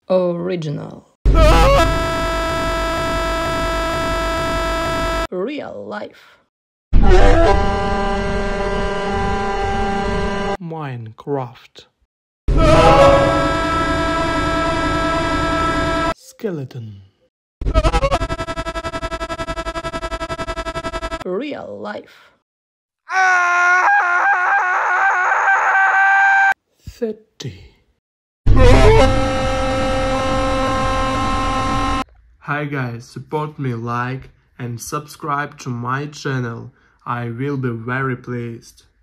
Original. Real life. Minecraft. Skeleton. Real life. 30. Hi guys, support me, like and subscribe to my channel. I will be very pleased.